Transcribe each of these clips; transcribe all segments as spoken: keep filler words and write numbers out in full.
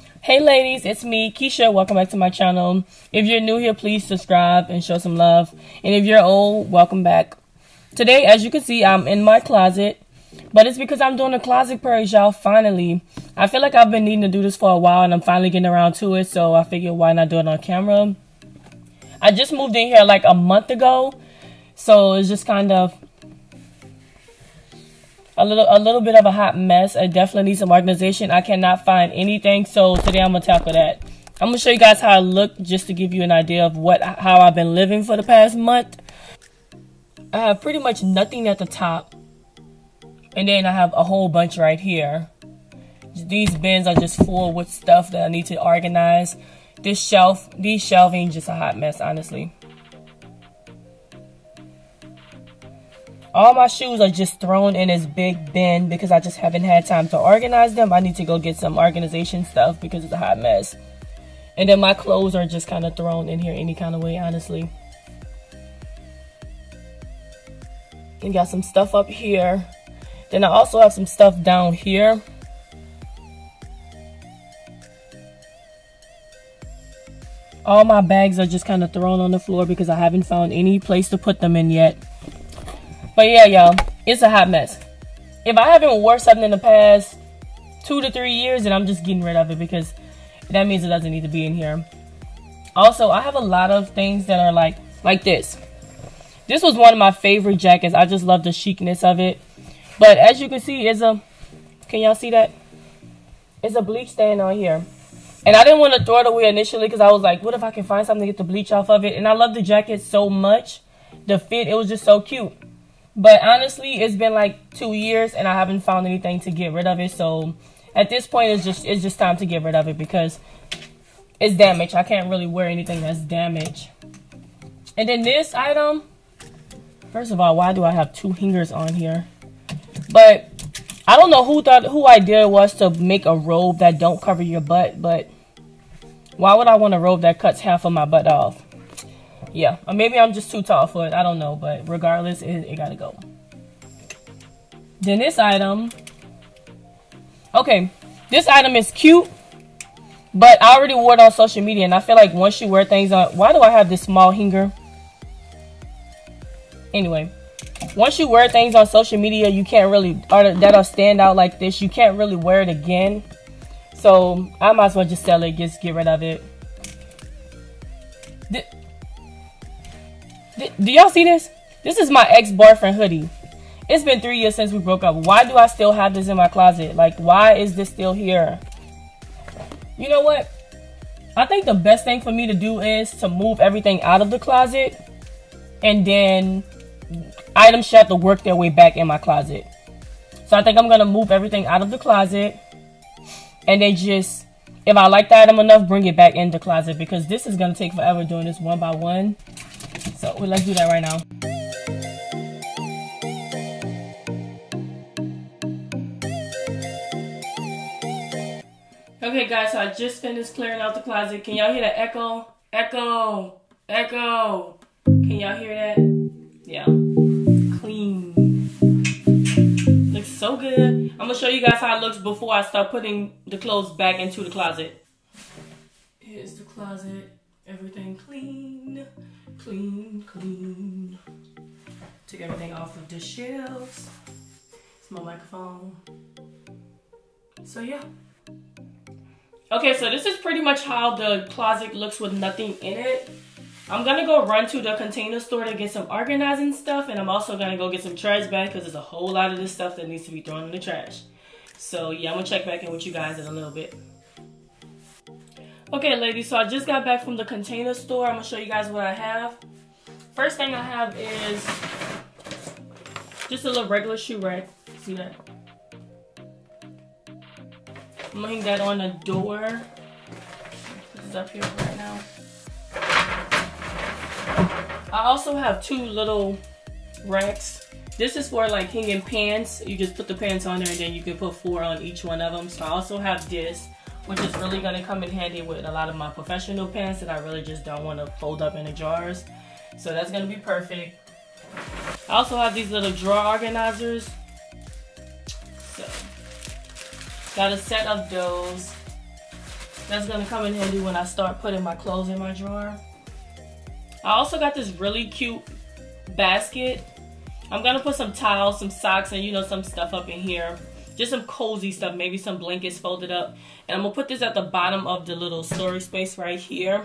Hey ladies, it's me, Keisha. Welcome back to my channel. If you're new here, please subscribe and show some love. And if you're old, welcome back. Today, as you can see, I'm in my closet. But it's because I'm doing a closet purge, y'all, finally. I feel like I've been needing to do this for a while and I'm finally getting around to it. So I figured, why not do it on camera? I just moved in here like a month ago. So it's just kind of a little a little bit of a hot mess. I definitely need some organization. I cannot find anything, so today I'm gonna tackle that. I'm gonna show you guys how I look, just to give you an idea of what how I've been living for the past month. I have pretty much nothing at the top, and then I have a whole bunch right here. These bins are just full with stuff that I need to organize. This shelf, these shelving, just a hot mess, honestly. All my shoes are just thrown in this big bin because I just haven't had time to organize them. I need to go get some organization stuff because it's a hot mess. And then my clothes are just kind of thrown in here any kind of way, honestly. And got some stuff up here. Then I also have some stuff down here. All my bags are just kind of thrown on the floor because I haven't found any place to put them in yet. But yeah, y'all, it's a hot mess. If I haven't worn something in the past two to three years, then I'm just getting rid of it because that means it doesn't need to be in here. Also, I have a lot of things that are like, like this. This was one of my favorite jackets. I just love the chicness of it. But as you can see, it's a, can y'all see that? It's a bleach stain on here. And I didn't want to throw it away initially because I was like, what if I can find something to get the bleach off of it? And I love the jacket so much. The fit, it was just so cute. But honestly, it's been like two years and I haven't found anything to get rid of it. So at this point, it's just it's just time to get rid of it because it's damaged. I can't really wear anything that's damaged. And then this item, first of all, why do I have two hangers on here? But I don't know who thought who idea it was to make a robe that don't cover your butt. But why would I want a robe that cuts half of my butt off? Yeah, or maybe I'm just too tall for it. I don't know, but regardless, it, it gotta go. Then this item. Okay, this item is cute, but I already wore it on social media, and I feel like once you wear things on... Why do I have this small hanger? Anyway, once you wear things on social media, you can't really... or that'll stand out like this. You can't really wear it again. So, I might as well just sell it. Just get rid of it. The, Do y'all see this? This is my ex-boyfriend hoodie. It's been three years since we broke up. Why do I still have this in my closet? Like, why is this still here? You know what? I think the best thing for me to do is to move everything out of the closet. And then items should have to work their way back in my closet. So I think I'm going to move everything out of the closet. And then just, if I like the item enough, bring it back in the closet. Because this is going to take forever doing this one by one. So well, let's do that right now. Okay guys, so I just finished clearing out the closet. Can y'all hear that echo? Echo! Echo! Can y'all hear that? Yeah. Clean. Looks so good. I'm gonna show you guys how it looks before I start putting the clothes back into the closet. Here's the closet. Everything clean. Clean, clean. Took everything off of the shelves. It's my microphone. So yeah. Okay, so this is pretty much how the closet looks with nothing in it. I'm gonna go run to the Container Store to get some organizing stuff, and I'm also gonna go get some trash bags because there's a whole lot of this stuff that needs to be thrown in the trash. So yeah, I'm gonna check back in with you guys in a little bit. Okay, ladies, so I just got back from the Container Store. I'm going to show you guys what I have. First thing I have is just a little regular shoe rack. See that? I'm going to hang that on the door. This is up here right now. I also have two little racks. This is for like hanging pants. You just put the pants on there and then you can put four on each one of them. So I also have this, which is really going to come in handy with a lot of my professional pants that I really just don't want to fold up in the jars. So that's going to be perfect. I also have these little drawer organizers. So, got a set of those. That's gonna come in handy when I start putting my clothes in my drawer. I also got this really cute basket. I'm gonna put some towels, some socks, and you know, some stuff up in here. Just some cozy stuff, maybe some blankets folded up. And I'm gonna put this at the bottom of the little storage space right here.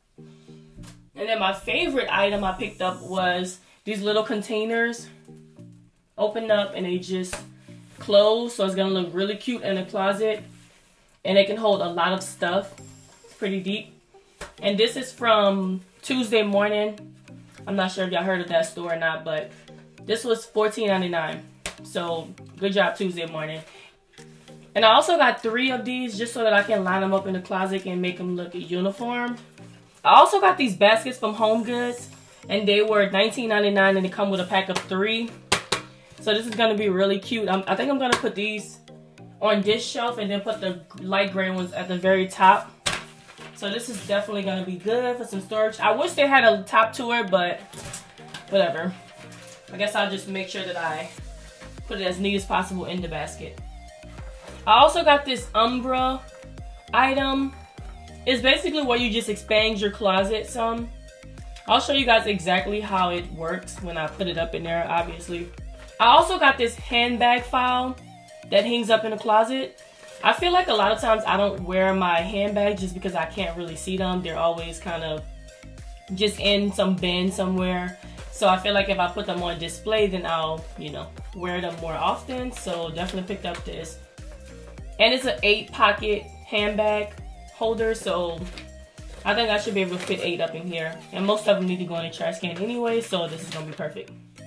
And then my favorite item I picked up was these little containers. Open up and they just close, so it's gonna look really cute in the closet. And they can hold a lot of stuff. It's pretty deep. And this is from Tuesday Morning. I'm not sure if y'all heard of that store or not, but this was fourteen ninety-nine. So good job, Tuesday Morning. And I also got three of these just so that I can line them up in the closet and make them look uniform. I also got these baskets from Home Goods, and they were nineteen ninety-nine, and they come with a pack of three. So this is gonna be really cute. I'm, I think I'm gonna put these on this shelf and then put the light gray ones at the very top. So this is definitely gonna be good for some storage. I wish they had a top to it, but whatever. I guess I'll just make sure that I put it as neat as possible in the basket. I also got this Umbra item. It's basically where you just expand your closet some. I'll show you guys exactly how it works when I put it up in there, obviously. I also got this handbag file that hangs up in the closet. I feel like a lot of times I don't wear my handbags just because I can't really see them. They're always kind of just in some bin somewhere. So I feel like if I put them on display, then I'll, you know, wear them more often. So definitely picked up this. And it's an eight pocket handbag holder. So I think I should be able to fit eight up in here. And most of them need to go in the trash can anyway. So this is going to be perfect.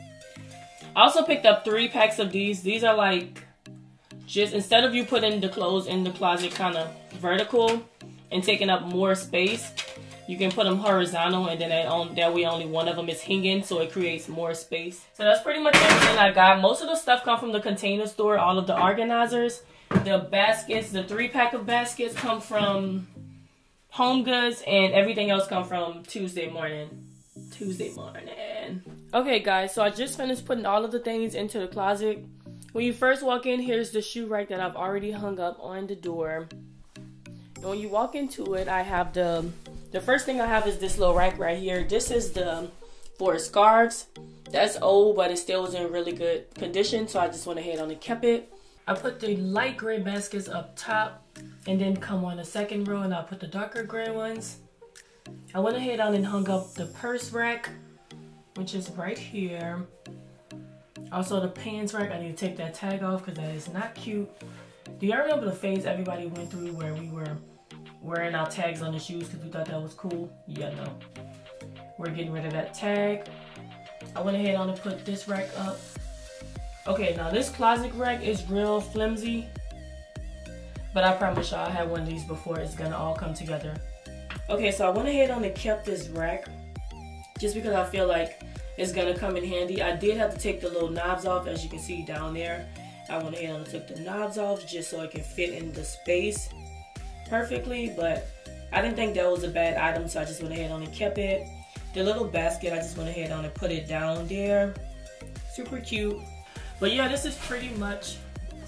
I also picked up three packs of these. These are like, just instead of you putting the clothes in the closet kind of vertical and taking up more space, you can put them horizontal, and then that, on, that way only one of them is hanging, so it creates more space. So that's pretty much everything I got. Most of the stuff come from the Container Store, all of the organizers. The baskets, the three pack of baskets come from Home Goods, and everything else come from Tuesday Morning. Tuesday Morning. Okay guys, so I just finished putting all of the things into the closet. When you first walk in, here's the shoe rack that I've already hung up on the door. And when you walk into it, I have the, the first thing I have is this little rack right here. This is the, for scarves. That's old, but it still is in really good condition, so I just went ahead and kept it. I put the light gray baskets up top, and then come on the second row, and I'll put the darker gray ones. I went ahead on and hung up the purse rack, which is right here. Also the pants rack, I need to take that tag off because that is not cute. Do y'all remember the phase everybody went through where we were wearing our tags on the shoes because we thought that was cool? Yeah, no. We're getting rid of that tag. I went ahead on and put this rack up. Okay, now this closet rack is real flimsy, but I promise y'all I had one of these before. It's gonna all come together. Okay, so I went ahead on and kept this rack just because I feel like it's gonna come in handy. I did have to take the little knobs off, as you can see down there. I went ahead and took the knobs off just so it can fit in the space perfectly, but I didn't think that was a bad item, so I just went ahead on and kept it. The little basket, I just went ahead on and put it down there. Super cute. But yeah, this is pretty much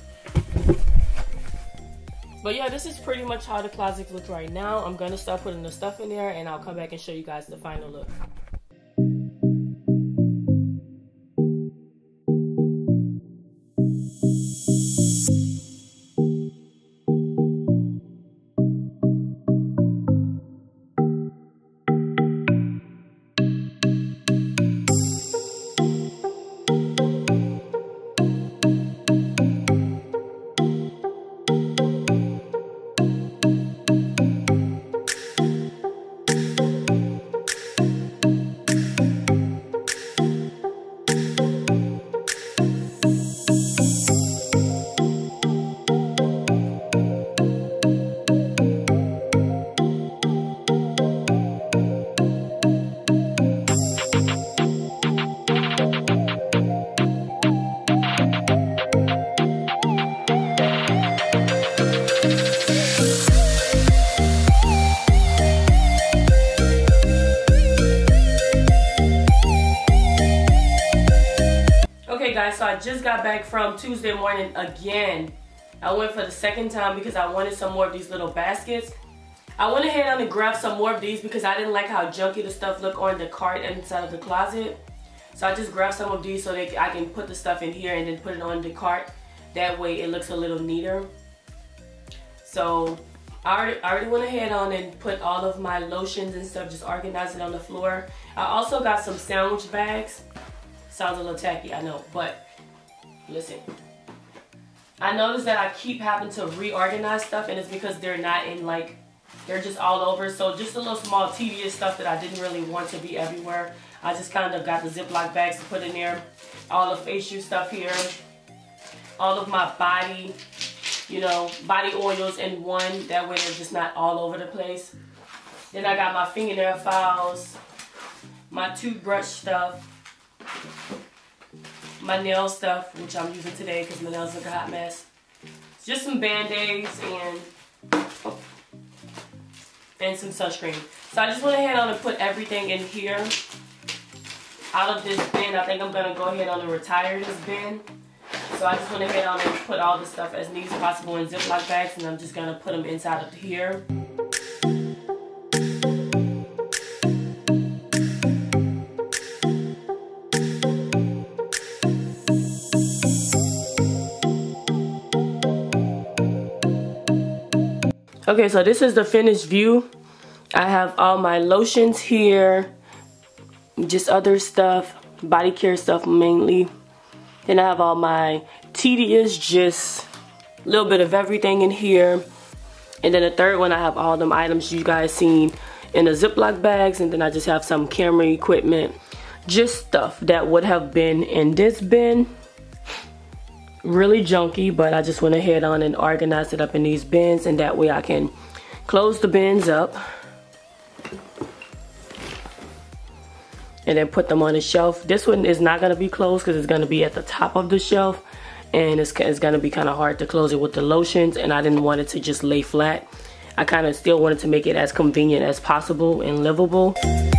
But yeah, this is pretty much how the closet looks right now. I'm gonna start putting the stuff in there, and I'll come back and show you guys the final look. So I just got back from Tuesday Morning again. I went for the second time because I wanted some more of these little baskets. I went ahead and grabbed some more of these because I didn't like how junky the stuff looked on the cart inside of the closet. So I just grabbed some of these so that I can put the stuff in here and then put it on the cart. That way it looks a little neater. So I already, I already went ahead on and put all of my lotions and stuff, just organized it on the floor. I also got some sandwich bags. Sounds a little tacky, I know, but listen. I noticed that I keep having to reorganize stuff, and it's because they're not in, like, they're just all over. So just a little small tedious stuff that I didn't really want to be everywhere. I just kind of got the Ziploc bags to put in there. All the facial stuff here. All of my body, you know, body oils in one. That way they're just not all over the place. Then I got my fingernail files. My toothbrush stuff. My nail stuff, which I'm using today because my nails look a hot mess. Just some band-aids and oh, and some sunscreen. So I just went ahead on and put everything in here out of this bin. I think I'm gonna go ahead on and retire this bin. So I just went ahead on and put all the stuff as neat as possible in Ziploc bags, and I'm just gonna put them inside of here. Okay, so this is the finished view. I have all my lotions here, just other stuff, body care stuff mainly. Then I have all my tedious, just a little bit of everything in here. And then the third one, I have all them items you guys seen in the Ziploc bags. And then I just have some camera equipment, just stuff that would have been in this bin. Really junky, but I just went ahead on and organized it up in these bins, and that way I can close the bins up and then put them on the shelf. This one is not going to be closed because it's going to be at the top of the shelf, and it's, it's going to be kind of hard to close it with the lotions, and I didn't want it to just lay flat. I kind of still wanted to make it as convenient as possible and livable.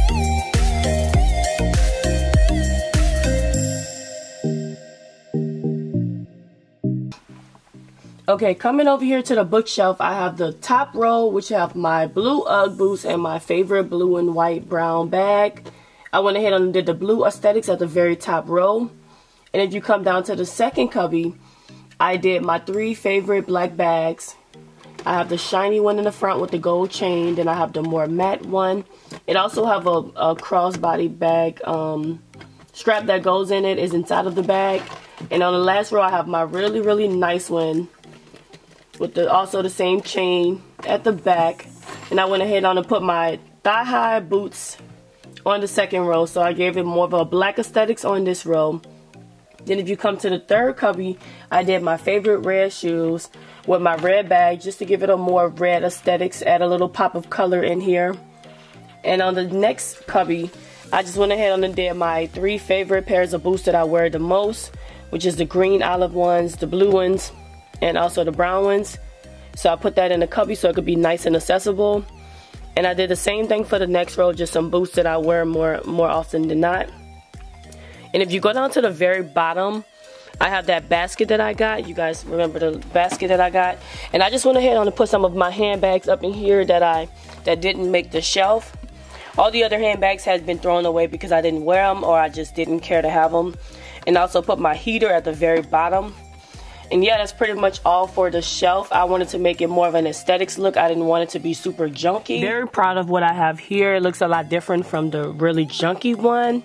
Okay, coming over here to the bookshelf, I have the top row, which have my blue Ugg boots and my favorite blue and white brown bag. I went ahead and did the blue aesthetics at the very top row. And if you come down to the second cubby, I did my three favorite black bags. I have the shiny one in the front with the gold chain. Then I have the more matte one. It also have a, a crossbody bag um, strap that goes in it, is inside of the bag. And on the last row, I have my really, really nice one with the also the same chain at the back. And I went ahead on and put my thigh-high boots on the second row, so I gave it more of a black aesthetics on this row. Then if you come to the third cubby, I did my favorite red shoes with my red bag just to give it a more red aesthetics, add a little pop of color in here. And on the next cubby, I just went ahead and did my three favorite pairs of boots that I wear the most, which is the green olive ones, the blue ones, and also the brown ones. So I put that in the cubby so it could be nice and accessible. And I did the same thing for the next row, just some boots that I wear more more often than not. And if you go down to the very bottom, I have that basket that I got. You guys remember the basket that I got? And I just went ahead and put some of my handbags up in here that I that didn't make the shelf. All the other handbags had been thrown away because I didn't wear them or I just didn't care to have them. And I also put my heater at the very bottom. And yeah, that's pretty much all for the shelf. I wanted to make it more of an aesthetics look. I didn't want it to be super junky. Very proud of what I have here. It looks a lot different from the really junky one.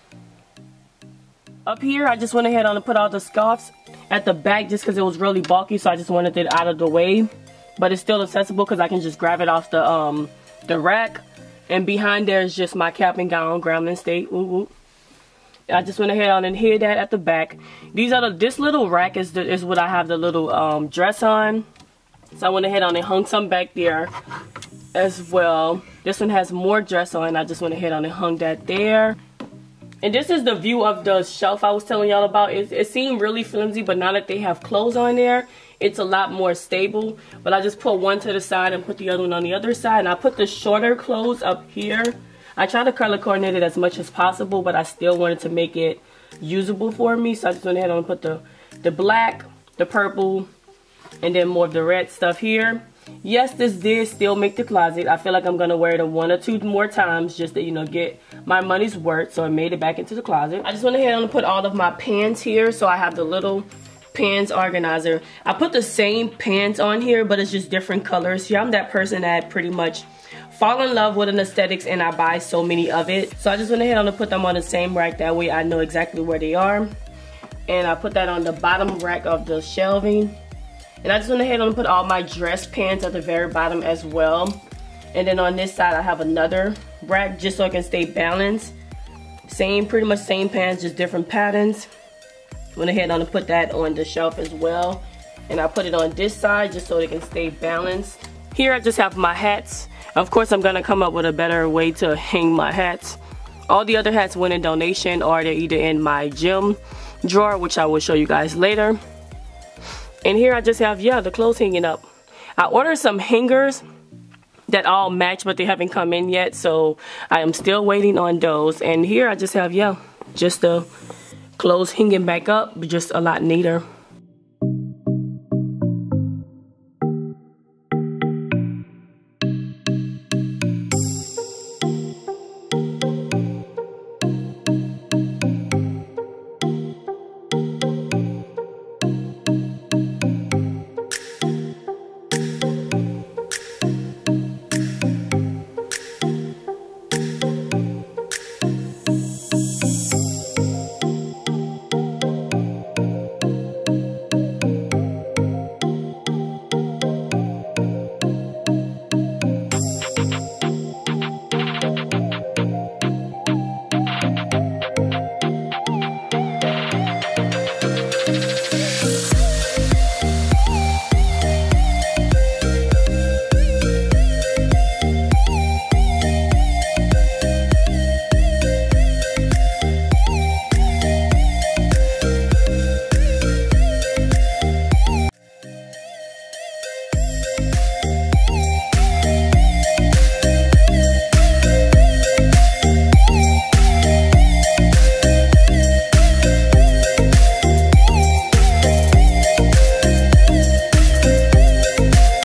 Up here, I just went ahead and put all the scarves at the back just because it was really bulky. So I just wanted it out of the way. But it's still accessible because I can just grab it off the, um, the rack. And behind there is just my cap and gown, Grambling State. Woo woo. I just went ahead on and hid that at the back. These are the, this little rack is, the, is what I have the little um, dress on. So I went ahead on and hung some back there as well. This one has more dress on. I just went ahead on and hung that there. And this is the view of the shelf I was telling y'all about. It, it seemed really flimsy, but now that they have clothes on there, it's a lot more stable. But I just put one to the side and put the other one on the other side. And I put the shorter clothes up here. I tried to color coordinate it as much as possible, but I still wanted to make it usable for me. So I just went ahead and put the, the black, the purple, and then more of the red stuff here. Yes, this did still make the closet. I feel like I'm gonna wear it one or two more times just to, you know, get my money's worth. So I made it back into the closet. I just went ahead and put all of my pants here. So I have the little pants organizer. I put the same pants on here, but it's just different colors. Yeah, I'm that person that pretty much fall in love with an aesthetics and I buy so many of it. So I just went ahead and put them on the same rack. That way I know exactly where they are. And I put that on the bottom rack of the shelving. And I just went ahead and put all my dress pants at the very bottom as well. And then on this side I have another rack just so I can stay balanced. Same, pretty much same pants, just different patterns. Went ahead and put that on the shelf as well. And I put it on this side just so they can stay balanced. Here I just have my hats. Of course I'm gonna come up with a better way to hang my hats. All the other hats went in donation or they're either in my gym drawer, which I will show you guys later. And here I just have, yeah, the clothes hanging up. I ordered some hangers that all match, but they haven't come in yet. So I am still waiting on those. And here I just have, yeah, just the clothes hanging back up, but just a lot neater.